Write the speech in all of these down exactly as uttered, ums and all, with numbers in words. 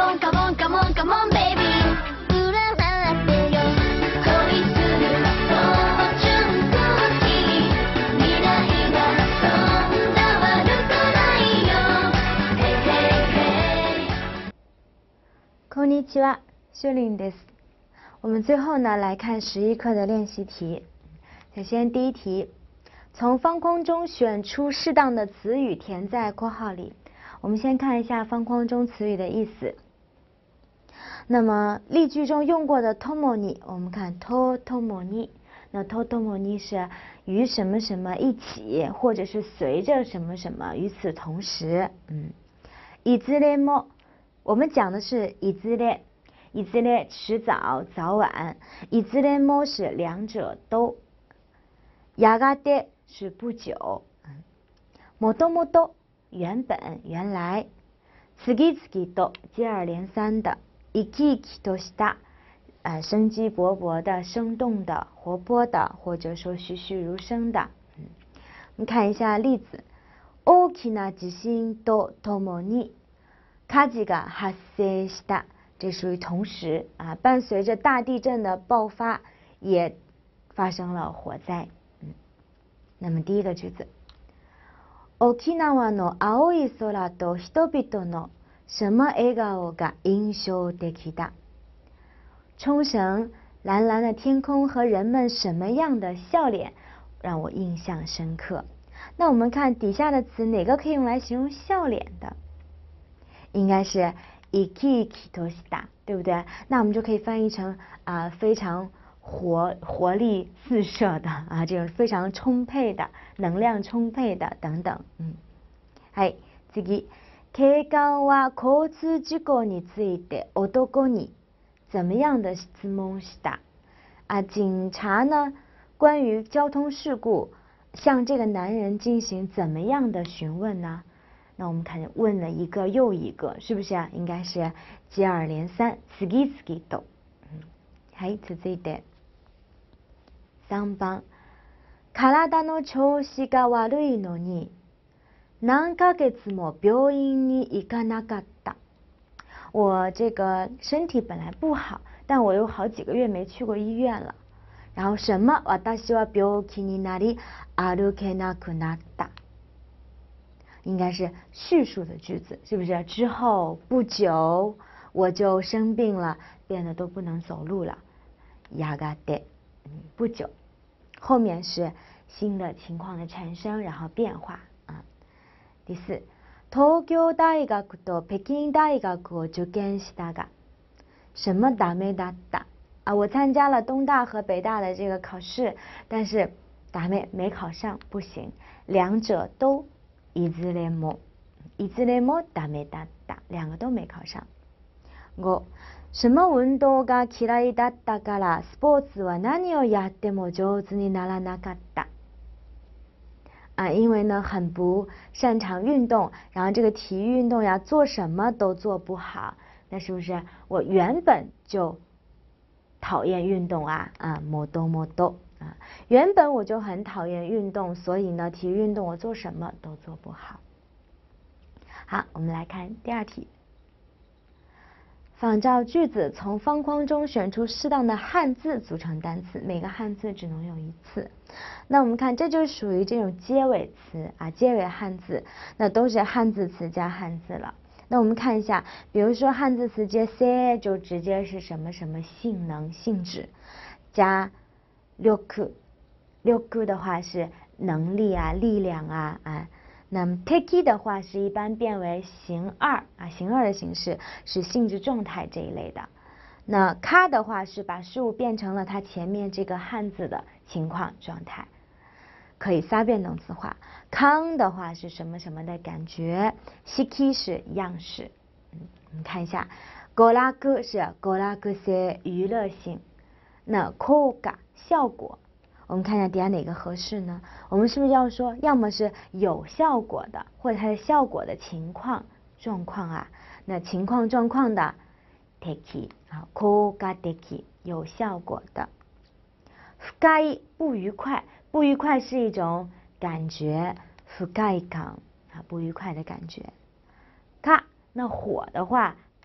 on, come on, come on, come on, baby. 占ってよ恋するその純子に未来がそんな悪くないよ。Hey, hey, hey. こんにちは，秀玲です。我们最后呢来看十一课的练习题。首先第一题，从方框中选出适当的词语填在括号里。我们先看一下方框中词语的意思。那么例句中用过的 tomoni， 我们看 to tomoni， 那 to tomoni 是与什么什么一起，或者是随着什么什么，与此同时。嗯，いずれも，我们讲的是いずれ。いずれ迟早早晚，いずれも是两者都，やがて是不久，もともと原本原来，次々と接二连三的，生き生きとした，呃生机勃勃的、生动的、活泼的，或者说栩栩如生的。嗯，我们看一下例子，大きな地震とともに火事が発生した。这属于同时啊，伴随着大地震的爆发，也发生了火灾。嗯，那么第一个句子，沖縄の青い空と人々の什么笑顔が印象的だ。冲绳蓝蓝的天空和人们什么样的笑脸让我印象深刻。那我们看底下的词，哪个可以用来形容笑脸的？应该是生き生きとした，对不对？那我们就可以翻译成啊、呃、非常活活力四射的啊，这种非常充沛的能量充沛的等等。嗯，はい、次、警官は交通事故について男に怎么样的質問した？啊，警察呢关于交通事故向这个男人进行怎么样的询问呢？那我们看问了一个又一个，是不是啊？应该是接二连三，次々と。嗯，はい、続いて三番、体の調子が悪いのに何ヶ月も病院に行かなかった。我这个身体本来不好，但我有好几个月没去过医院了。然后什么？私は病気になり歩けなくなった。应该是叙述的句子，是不是？之后不久我就生病了，变得都不能走路了。やがて，不久，后面是新的情况的产生，然后变化啊。第四，東京大学と北京大学を受験したが、什么ダメだった啊？我参加了东大和北大的这个考试，但是ダメ没考上，不行，两者都。いずれも、いずれもダメだった，两个都没考上。五、什么運動が嫌いだったからスポーツは何をやっても上手にならなかった。啊，因为呢很不擅长运动，然后这个体育运动呀做什么都做不好，那是不是我原本就讨厌运动啊？啊，もともと。啊，原本我就很讨厌运动，所以呢，体育运动我做什么都做不好。好，我们来看第二题。仿照句子，从方框中选出适当的汉字组成单词，每个汉字只能用一次。那我们看，这就属于这种结尾词啊，结尾汉字，那都是汉字词加汉字了。那我们看一下，比如说汉字词接 se 就直接是什么什么性能、性质，加力，力的话是能力啊、力量啊啊。那么 take 的话是一般变为形二啊，形二的形式是性质状态这一类的。那ka的话是把事物变成了它前面这个汉字的情况状态，可以三变动词化。康的话是什么什么的感觉，shiki是样式。嗯，我们看一下，娯楽是娯楽性娱乐性，那効果效果，我们看一下底下哪个合适呢？我们是不是要说，要么是有效果的，或者它的效果的情况状况啊？那情况状况的 take 啊，効果的有效果的。不快不愉快，不愉快是一种感觉，不快感啊，不愉快的感觉。か那火的话，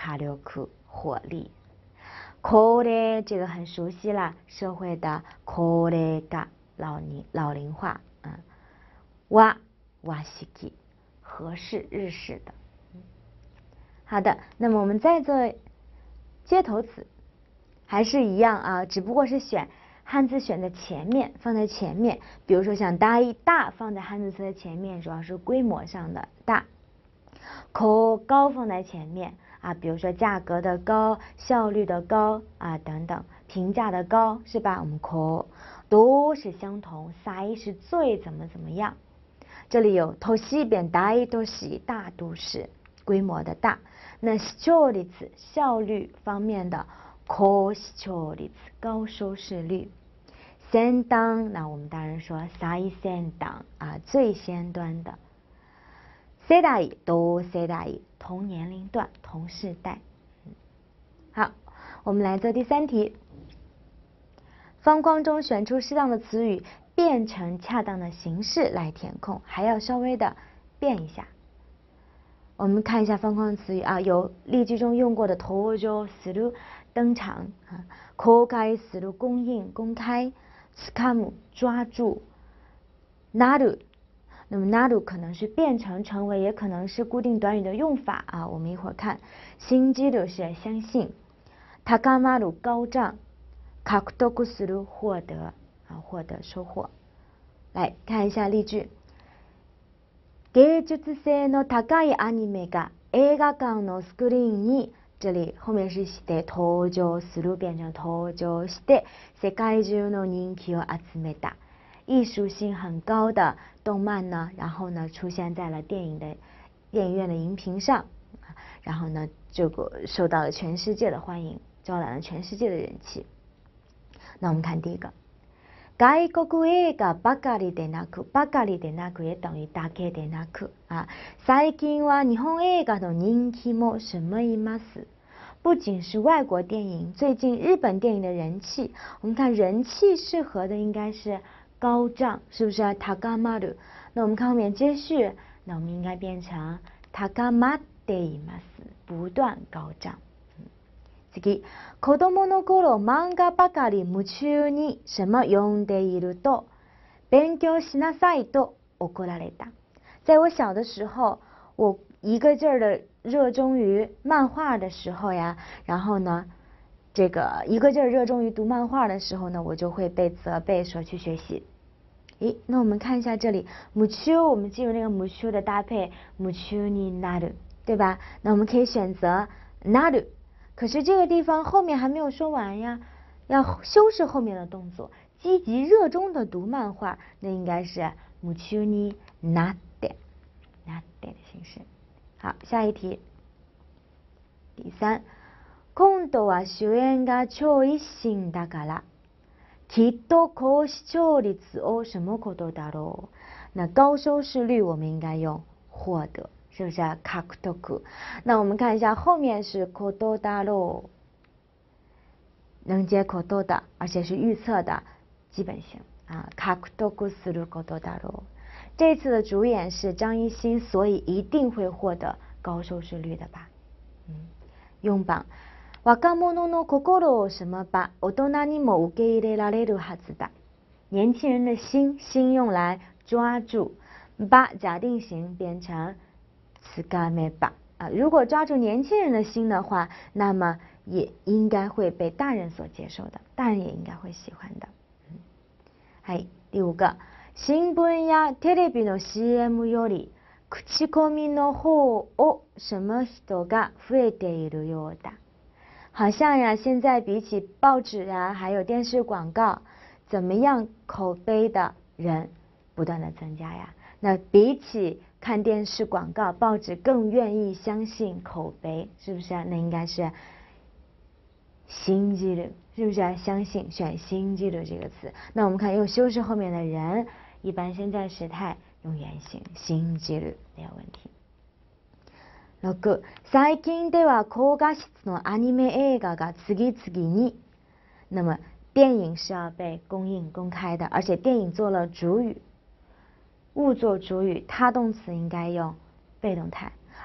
火力火力。高齢这个很熟悉了，社会的高齢化老龄老龄化啊，哇哇西基和式日式的。好的，那么我们再做接头词，还是一样啊，只不过是选汉字选在前面，放在前面。比如说像大大放在汉字词的前面，主要是规模上的大。高高放在前面啊，比如说价格的高、效率的高啊等等，评价的高是吧？我们高都是相同，才是最怎么怎么样。这里有都市变大都市大都市，规模的大。那視聴率效率方面的高視聴率高收视率。先端那我们当然说最先端啊最先端的。世代同世代同年龄段同世代。好，我们来做第三题。方框中选出适当的词语，变成恰当的形式来填空，还要稍微的变一下。我们看一下方框词语啊，有例句中用过的登場する登场啊，公開する供应公开，つかむ抓住，なる。那么なる可能是变成成为，也可能是固定短语的用法啊。我们一会儿看。信じる是相信，高まる高涨，獲得する获得啊获得收获。来看一下例句。芸術性の高いアニメが映画館のスクリーンに，这里后面是して登場する变成登場して世界中の人気を集めた。艺术性很高的动漫呢，然后呢出现在了电影的电影院的荧屏上，然后呢这个受到了全世界的欢迎，招揽了全世界的人气。那我们看第一个。外国映画ばかりでなく、ばかりでなく也等于だけでなく啊。最近は日本映画の人気も什么います。不仅是外国电影，最近日本电影的人气，我们看人气适合的应该是高涨，是不是啊？高まる。那我们看后面接续，那我们应该变成高まっています，不断高涨。次、子供の頃漫画ばかり夢中に什么読んでいると、勉強しなさいと怒られた。在我小的时候，我一个劲儿的热衷于漫画的时候呀，然后呢，这个一个劲儿热衷于读漫画的时候呢，我就会被责备说去学习。诶，那我们看一下这里，夢中，我们记住那个夢中的搭配，夢中になる，对吧？那我们可以選擇なる。可是这个地方后面还没有说完呀，要修饰后面的动作，积极热衷的读漫画，那应该是夢中になって、なって的形式。好，下一题。第三，今度は主演が超一心だから、きっと高視聴率を什么ことだろう。那高收视率我们应该用获得。是不是啊？獲得。那我们看一下后面是ことだろう，能接ことだ，而且是预测的基本型啊。獲得することだろう。这次的主演是张艺兴，所以一定会获得高收视率的吧？嗯，用榜。若者の心を什么吧，大人にも受け入れられるはずだ。年轻人的心，心用来抓住，把假定型变成つかめば啊，如果抓住年轻人的心的话，那么也应该会被大人所接受的，大人也应该会喜欢的。嗯，はい、第五个，新聞やテレビの シーエム より口コミの方を什么人が増えているようだ。好像呀，现在比起报纸啊，还有电视广告，怎么样口碑的人不断的增加呀？那比起看电视广告，报纸更愿意相信口碑，是不是啊？那应该是信じる，是不是啊？相信，选信じる这个词。那我们看用修饰后面的人，一般现在时态用原形，信じる没有问题。六、最近では高画質のアニメ映画が次々に，那么电影是要被公映公开的，而且电影做了主语。物做主语，他动词应该用被动态，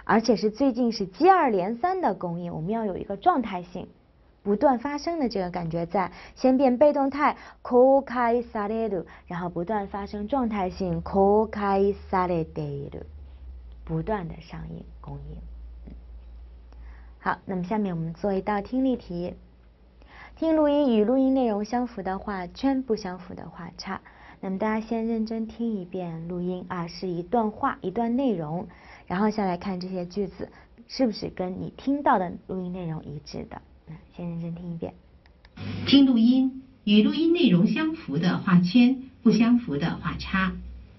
而且是最近是接二连三的供应，我们要有一个状态性。不断发生的这个感觉在，先变被动态公開される，然后不断发生状态性公開されている，不断的上映供应。好，那么下面我们做一道听力题，听录音与录音内容相符的画圈，不相符的画叉。那么大家先认真听一遍录音啊，是一段话一段内容，然后下来看这些句子是不是跟你听到的录音内容一致的。先认真听一遍。 听录音，与录音内容相符的画圈，不相符的画叉。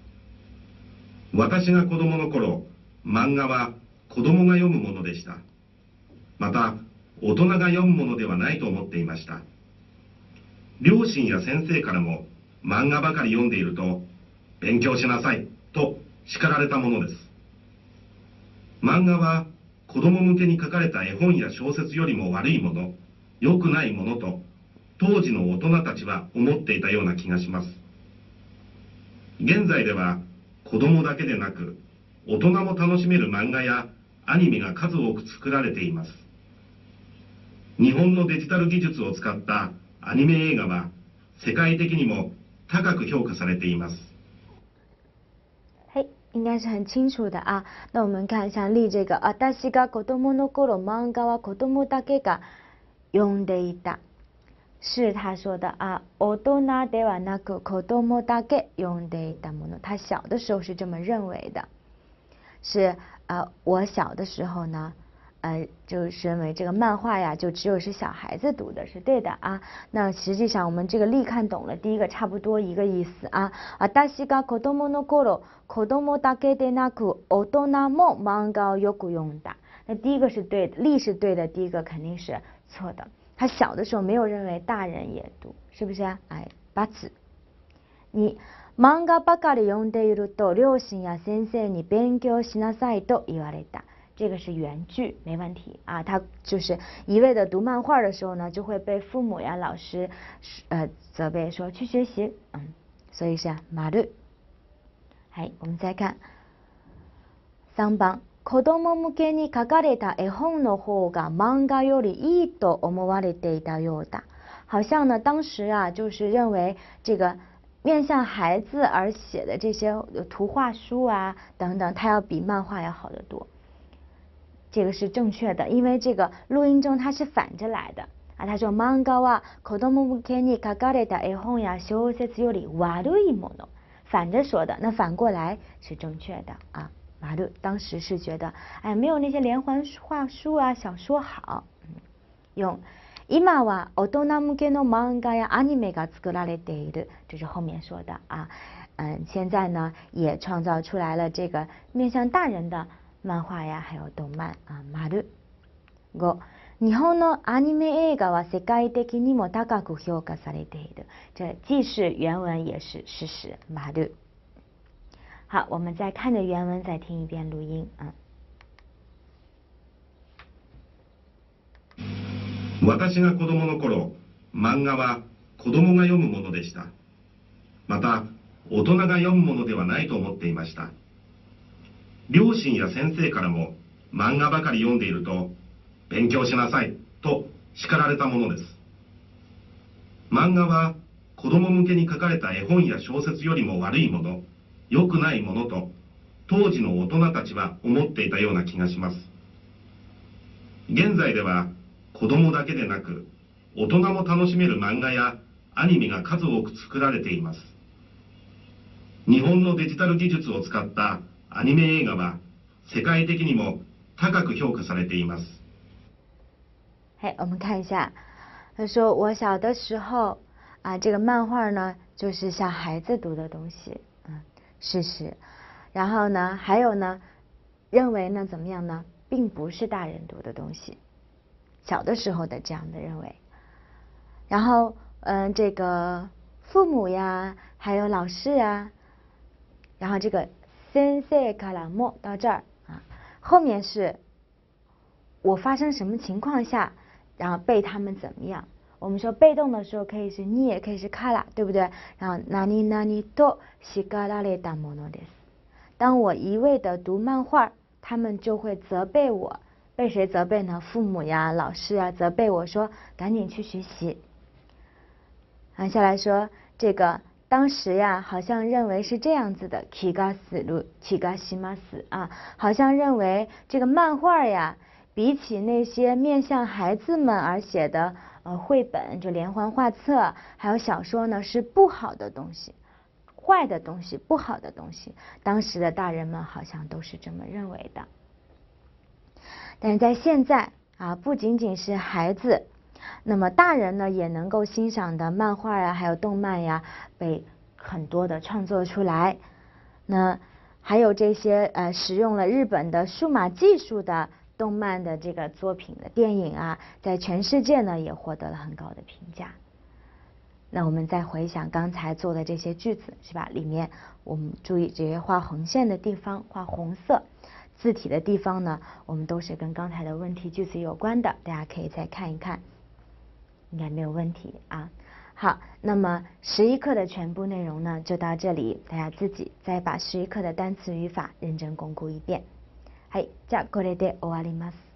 私が子供の頃、漫画は子供が読むものでした。また、大人が読むものではないと思っていました。両親や先生からも、漫画ばかり読んでいると、勉強しなさいと叱られたものです。漫画は、子供向けに書かれた絵本や小説よりも悪いもの、良くないものと、当時の大人たちは思っていたような気がします。現在では、子供だけでなく、大人も楽しめる漫画やアニメが数多く作られています。日本のデジタル技術を使ったアニメ映画は、世界的にも高く評価されています。 应该是很清楚的啊。那我们看像例这个私が子供の頃漫画は子供だけが読んでいた，是他说的啊。大人ではなく子供だけ読んでいたもの，他小的时候是这么认为的，是呃我小的时候呢。呃，就是认为这个漫画呀，就只有是小孩子读的，是对的啊。那实际上我们这个例看懂了，第一个差不多一个意思啊。私が子供の頃、子供だけでなく大人も漫画をよく読んだ。那第一个是对的，例是对的，第一个肯定是错的。他小的时候没有认为大人也读，是不是啊？哎，八字。你漫画ばかり読んでいると両親や先生に勉強しなさいと言われた。这个是原句，没问题啊。他就是一味的读漫画的时候呢，就会被父母呀、老师呃责备说去学习，嗯，所以是丸。はい、我们再看三番。子供向けに書かれた絵本の方が漫画よりいいと思われていたようだ。好像呢，当时啊，就是认为这个面向孩子而写的这些图画书啊等等，它要比漫画要好得多。这个是正确的，因为这个录音中它是反着来的啊。他说漫画は子供向けに書かれた絵本や小説より悪いもの，反着说的，那反过来是正确的啊。悪当时是觉得哎没有那些连环画书啊小说好。嗯、用今は大人向けの漫画やアニメが作られている，这是后面说的啊。嗯，现在呢也创造出来了这个面向大人的。漫画や还有动漫啊，丸。五、日本のアニメ映画は世界的にも高く評価されている。这既是原文也是事实，丸。好，我们再看着原文再听一遍录音啊。 私が子供の頃、漫画は子供が読むものでした。また、大人が読むものではないと思っていました。両親や先生からも漫画ばかり読んでいると勉強しなさいと叱られたものです。漫画は子供向けに書かれた絵本や小説よりも悪いもの、良くないものと当時の大人たちは思っていたような気がします。現在では子供だけでなく大人も楽しめる漫画やアニメが数多く作られています。日本のデジタル技術を使ったアニメ映画は世界的にも高く評価されています。 嘿，我们看一下，他说我小的时候啊，这个漫画呢就是小孩子读的东西，嗯，事实。然后呢，还有呢，认为呢怎么样呢，并不是大人读的东西，小的时候的这样的认为。然后嗯，这个父母呀，还有老师啊，然后这个。先生からも到这儿啊，后面是我发生什么情况下，然后被他们怎么样？我们说被动的时候可以是你，也可以是から，对不对？然后何々と叱られたものです。当我一味的读漫画，他他们就会责备我，被谁责备呢？父母呀、老师啊，责备我说赶紧去学习。接下来说这个当时呀，好像认为是这样子的，気がする、気がします啊，好像认为这个漫画呀，比起那些面向孩子们而写的呃绘本，就连环画册，还有小说呢，是不好的东西。坏的东西，不好的东西，当时的大人们好像都是这么认为的。但是在现在啊，不仅仅是孩子，那么大人呢也能够欣赏的漫画呀，还有动漫呀，被很多的创作出来。那还有这些呃使用了日本的数码技术的动漫的这个作品的电影啊，在全世界呢也获得了很高的评价。那我们再回想刚才做的这些句子，是吧？里面我们注意这些画横线的地方，画红色字体的地方呢，我们都是跟刚才的问题句子有关的，大家可以再看一看，应该没有问题啊。好，那么十一课的全部内容呢，就到这里，大家自己再把十一课的单词语法认真巩固一遍。はい、じゃあこれで終わります。